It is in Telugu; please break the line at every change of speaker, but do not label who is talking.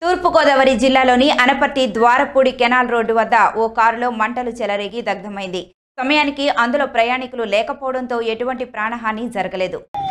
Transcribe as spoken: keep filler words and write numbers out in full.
తూర్పుగోదావరి జిల్లాలోని అనపర్తి ద్వారపూడి కెనాల్ రోడ్డు వద్ద ఓ కారులో మంటలు చెలరేగి దగ్ధమైంది. సమయానికి అందులో ప్రయాణికులు లేకపోవడంతో ఎటువంటి ప్రాణహాని జరగలేదు.